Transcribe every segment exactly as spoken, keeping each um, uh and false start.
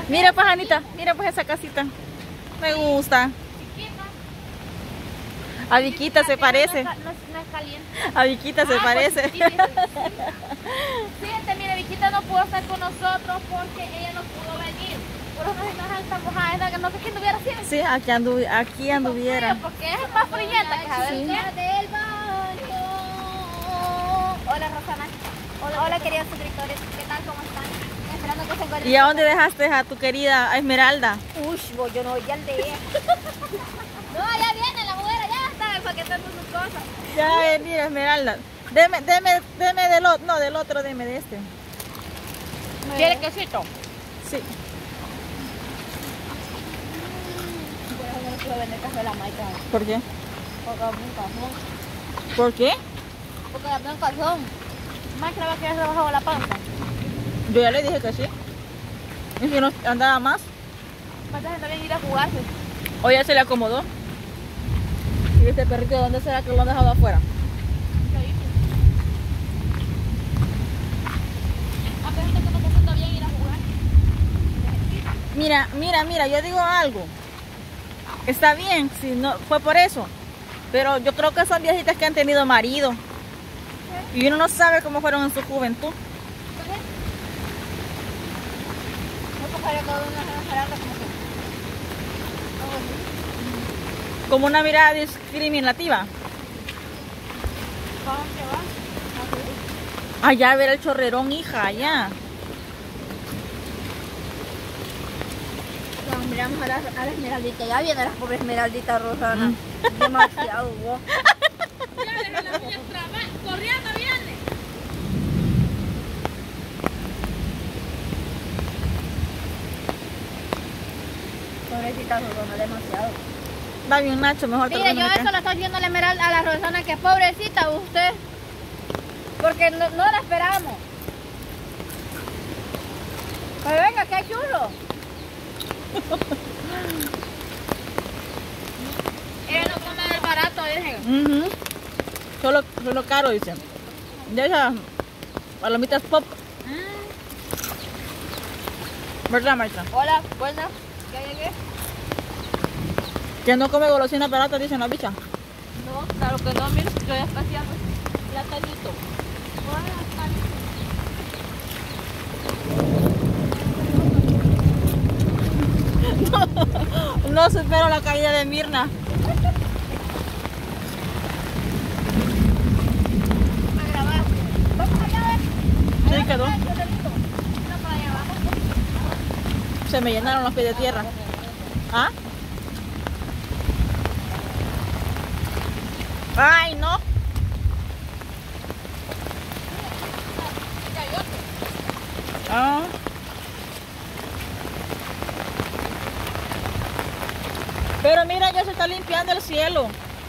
Mira pues, Anita, mira pues esa casita. Me gusta. A Viquita se parece. No, no, no es caliente. A Viquita se Ah, parece. pues, sí, sí, sí. Fíjate, mira, Viquita no pudo estar con nosotros porque ella no pudo venir. Por eso nos nos están mojada, no sé quién tuviera así. Sí, aquí, andu aquí anduviera. Porque es más frieta que saber Sí. del baño. Hola, Rosana. Hola, hola, queridos suscriptores. ¿Qué tal? ¿Cómo están? Esperando que se encuentren. ¿Y a dónde dejaste a tu querida Esmeralda? Uy, voy, yo no voy al de ella. No, ya viene la mujer, ya está empaquetando sus cosas. Ya venir, Esmeralda. Deme, deme, deme del otro, no, del otro, deme de este. ¿Quiere quesito? Sí. Yo no quiero vender café de la Maica. ¿Por qué? Porque dame un cajón. ¿Por qué? Porque dame un cajón. Más que la va a quedar bajo la panza. Yo ya le dije que sí. Y si no andaba más, ¿Cuánta gente viene a ir a jugarse? o ya se le acomodó. ¿Y este perrito de dónde será que lo han dejado afuera? Ah, pero gente que no se sienta bien ir a jugar. Mira, mira, mira, yo digo algo. Está bien, si no fue por eso. Pero yo creo que son viejitas que han tenido marido. Y uno no sabe cómo fueron en su juventud. No cogería cada una de las palabras como que. Como una mirada discriminativa. ¿Para dónde va? Allá a ver el chorrerón, hija, allá. Cuando miramos a la, a la Esmeraldita, ya viene la pobre Esmeraldita Rosana. Mm. Demasiado, vos. Ya, deja la uña trabada. Corriendo viene. Pobrecita Rosana, demasiado. Dame un Nacho, mejor. Mire, yo eso lo estoy diciendo a la Esmeralda, a la Rosana, que pobrecita usted. Porque no, no la esperamos. Pues venga, qué chulo. Ella no come del barato, dije. Uh -huh. Solo, solo caro, dicen. De esas palomitas pop. Mm. ¿Verdad, maestra? Hola, buenas. ¿Ya llegué? Que no come golosina barata, dicen las bichas. No, claro que no, mire, yo ya hacía platanito. No, no supero la caída de Mirna. A grabar. Vamos allá a ver. Sí, quedó. Se me llenaron los pies de tierra. ¿Ah? ¡Ay, no! Ah. Pero mira, ya se está limpiando el cielo.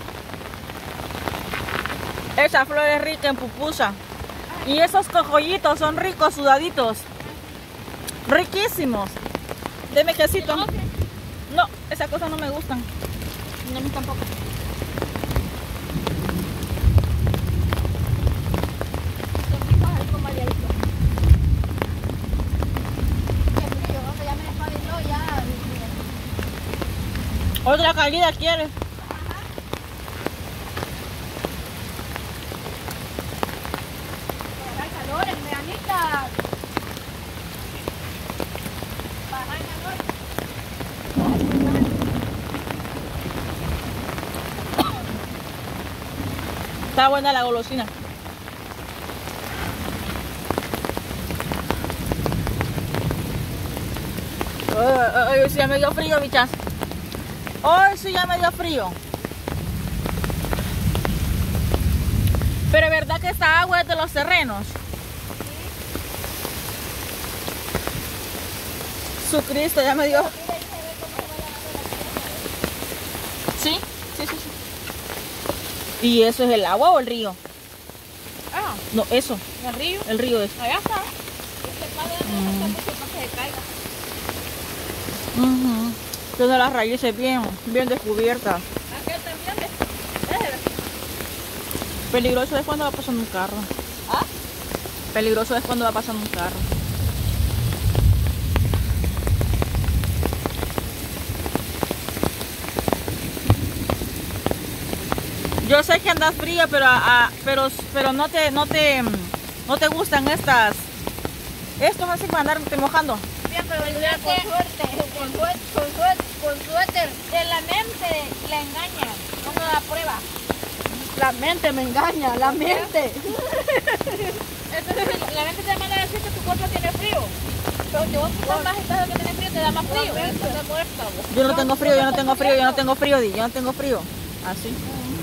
Esa flor es rica en pupusa. Y esos cojollitos son ricos, sudaditos. Riquísimos. Deme quesito. No, esas cosas no me gustan. No, a mí tampoco. Son ricos ahí con variadito. Qué frío, o sea, ya me despabiló, ya. Otra calidad quieres. Hay calor en veranita. Baja el calor. Está buena la golosina. Hoy sí ya me dio frío, bichas. Hoy sí ya me dio frío. Pero es verdad que esta agua es de los terrenos. Su Cristo ya me dio. Sí, sí, sí, sí. ¿Y eso es el agua o el río? Ah, No, eso. ¿el río? El río es. Allá está. Este padre no está mucho para que se caiga. Uh-huh. Tiene las raíces bien, bien descubiertas. Aquel también, ¿ves? Peligroso es cuando va pasando un carro. ¿Ah? Peligroso es cuando va pasando un carro. Yo sé que andas fría, pero a, pero pero no te no te no te gustan estas estos así para andarte mojando. Bien, pero el día con suerte, con suerte, con suerte, con suerte, de la mente la engaña, no me da prueba. La mente me engaña, la mente. Entonces, la mente te manda a decir que tu cuerpo tiene frío. Pero que vos estás más estado que tienes frío, te da más frío. Yo no tengo frío, yo no tengo frío, yo no tengo frío, Di, yo no tengo frío. Así.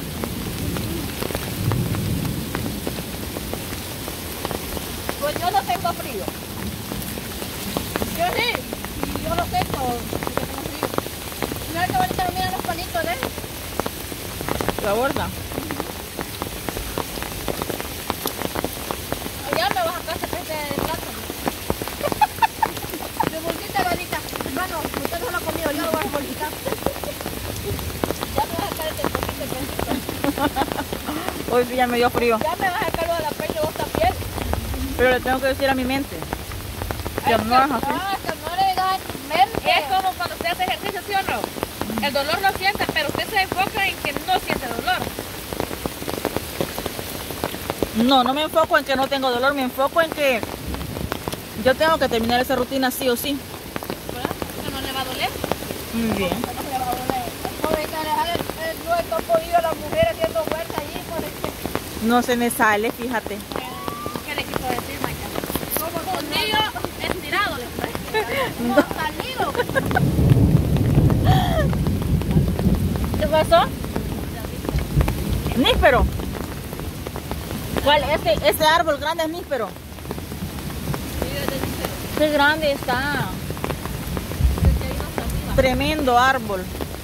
Pues yo no tengo frío. Yo sí. Y yo lo tengo. Yo tengo frío. No es que ahorita me miran los palitos, ¿eh? La borda. Ya me vas a sacar ese pez de plato. De bolsita, Valita. Hermano, usted no lo ha comido, yo lo voy a bolsitar. Ya me vas a sacar este poquito de pesito. Hoy sí ya me dio frío. Ya me vas a sacar lo de la peña vos también. Pero le tengo que decir a mi mente. Que Es no es así. Ah, que no le digas a tu mente. Es como cuando usted hace ejercicio, ¿sí o no? El dolor lo siente, pero usted se enfoca en que no siente dolor. No, no me enfoco en que no tengo dolor, me enfoco en que yo tengo que terminar esa rutina sí o sí. ¿Verdad? Porque no le va a doler. Muy bien. No le va a doler. Pobre que le dejar el, el nuestro podido a la mujer haciendo vuelta allí por el... No se me sale, fíjate. ¿Qué le quiso decir mañana? Como tornillo estirado, le parece. No ha salido. ¿Qué pasó? Níspero. ¿Cuál? Este, este árbol grande es níspero. Qué grande está. Tremendo árbol.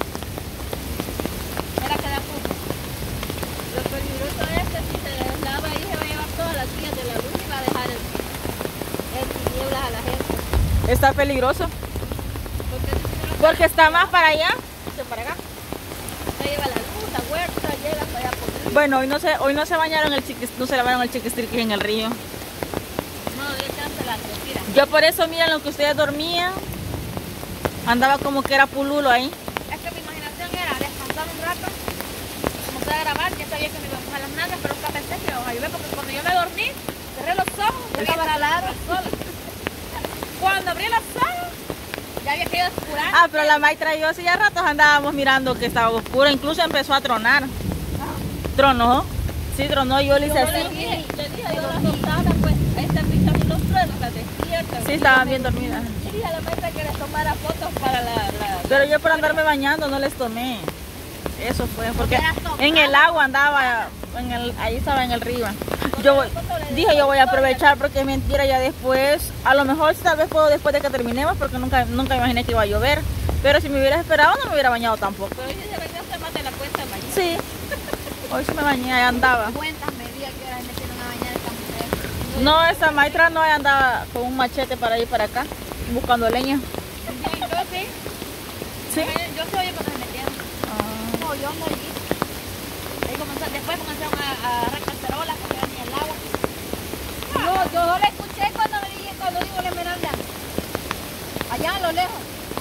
Era que da poco. Lo peligroso es que si se deslava ahí se va a llevar todas las sillas de la luz y va a dejar el, el tinieblas a la gente. Está peligroso. Porque si no Porque está más para allá que para acá. se lleva la luz, la huerta, llega hasta allá por el... Bueno, hoy no se, hoy no se bañaron el chiquis, no se lavaron el chiquistriquis en el río. No, de chance la retira. Yo por eso, miren lo que ustedes dormían. Andaba como que era pululo ahí. Es que mi imaginación era descansar un rato, comenzar a grabar, ya sabía que me iba a mojar las nalgas, pero nunca pensé que iba a llover porque cuando yo me dormí, cerré los ojos, ya estaba claro el sol. Cuando abrí los ojos, ya había quedado oscurante. Ah, pero la maestra y yo hace ya ratos andábamos mirando que estaba oscuro, incluso empezó a tronar. ¿Tronó? Sí, tronó, yo le hice Yo le así. dije, le dije a las ventanas, pues, ahí están pisando los truenos, las despiertas. Sí, estaban bien dormidas. Y dije a la maestra que les tomara fotos para la... la Pero yo por andarme bañando no les tomé. Eso fue, porque las tomaron. en el agua andaba, en el, ahí estaba en el río. Yo voy- dije yo voy a aprovechar porque es mentira ya después, a lo mejor tal vez puedo después de que terminemos porque nunca, nunca imaginé que iba a llover. Pero si me hubieras esperado no me hubiera bañado tampoco. Pero hoy sí se bañaste más de la cuenta mañana. Sí, hoy sí me bañé, ahí andaba. Cuentas medidas que ahora metieron a bañar esta mujer. No, esa maestra no andaba con un machete para ir para acá, buscando leña. Sí, yo sí. ¿Sí? Yo sí oí cuando se metieron. Ah. No, yo no oí. Ahí comenzó- después comenzaron a, a agarrar cacerolas porque venía el agua. Yo, yo no le escuché cuando me dije, cuando digo la Esmeralda. Allá a lo lejos.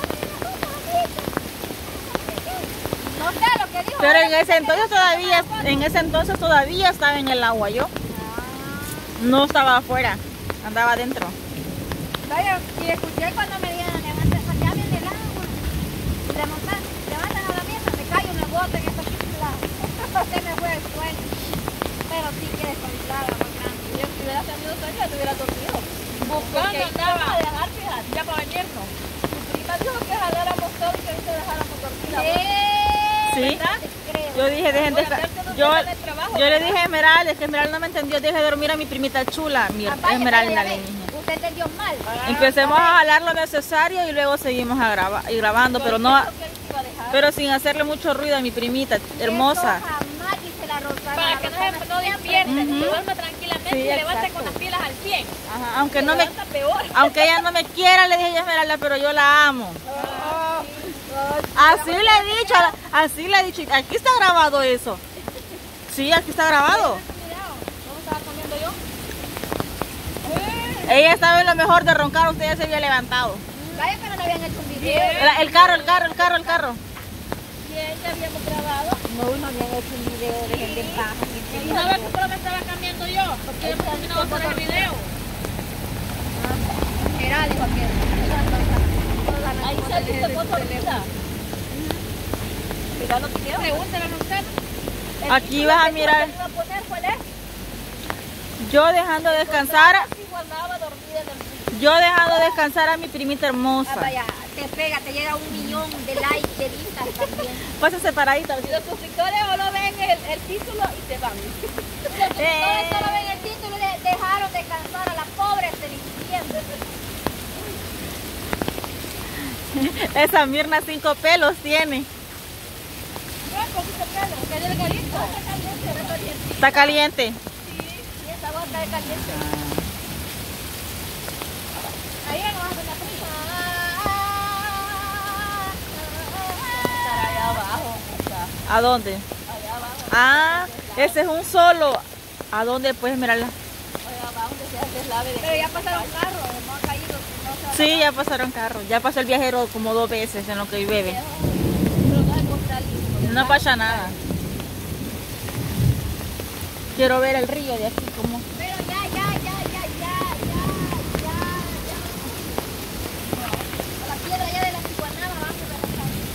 No sé lo que dijo. Pero en ese entonces todavía, en ese entonces todavía estaba en el agua yo. No estaba afuera, andaba adentro. Vaya, y escuché cuando me dijeron, levanten, allá viene el agua. Y levantan, levantan a la mesa, me cae una gota en esta piscina. Se me fue el sueño. Pero sí que descontrolada, más grande. Yo si hubiera tenido sueño, ya te hubiera dormido. Porque Buscando andaba. a dejar, fíjate. Ya para bañarnos. Tu prima dijo que jaláramos todo y que ahorita dejáramos dormida. Sí. ¿Verdad? Creo. Yo dije, dejen de... Por hacerte unos Yo, días de trabajo, yo le ¿verdad? dije a Esmeralda, es que Esmeralda no me entendió, deje de dormir a mi primita chula, mi Ah, vaya, Esmeralda vaya, le vaya. dije. Usted entendió mal. Empecemos a jalar lo necesario y luego seguimos a graba- y grabando, pero no, Yo creo que él se iba a dejar. pero sin hacerle mucho ruido a mi primita hermosa. Eso jamás dice la Rosana. Para La que no Rosana se no siempre despierte, Ujú. que duerma tranquilamente Sí, y levante exacto. con las pilas al cien. Ajá, aunque Se no me, levanta peor. aunque ella no me quiera, le dije a Esmeralda, pero yo la amo. Así le he dicho, así le he dicho, aquí está grabado eso. Sí, aquí está grabado. Cuidado, ¿cómo estaba comiendo yo? Ella estaba en lo mejor de roncar, usted ya se había levantado. Vaya, pero no habían hecho un video. El, el carro, el carro, el carro, el carro. también, ya habíamos grabado. No, no habían hecho un video de gente en paja. ¿Y sabes por qué me estaba cambiando yo? Porque yo no terminaba de hacer el video. Era, dijo aquel. Ahí saliste foto ahorita. Pregúntale a usted. Aquí vas a mirar. ¿Qué iba a poner? ¿Cuál es? Yo dejando descansar, Si guardaba dormida en el piso. yo dejando descansar a mi primita Ah, hermosa. vaya, te pega, te llega un millón de likes, de vistas también. Pasa separadita. Y los suscriptores solo ven el, el título y se van. Los suscriptores solo ven el título y de- dejaron descansar a la pobre del infierno. Esa Mirna cinco pelos tiene. No, poquito pelo, que es delgadito. Está caliente. Y esa gota es caliente. Ahí no vas a hacer la prisa. Estará allá abajo. ¿A dónde? Allá abajo. Ah, ese es un solo. ¿A dónde puedes mirarla? Allá abajo que se hace deslave de Pero ya pasaron carros, no ha caído. No se Sí, ya pasaron carros. Ya pasó el viajero como dos veces en lo que bebe. Pero no es contra listo. No pasa nada. Quiero ver el río de aquí como. Pero